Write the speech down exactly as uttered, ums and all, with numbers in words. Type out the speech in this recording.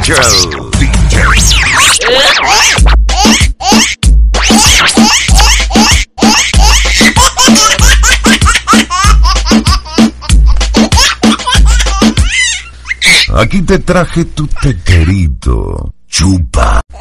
Central D J. Aquí te traje tu teterito. Chupa.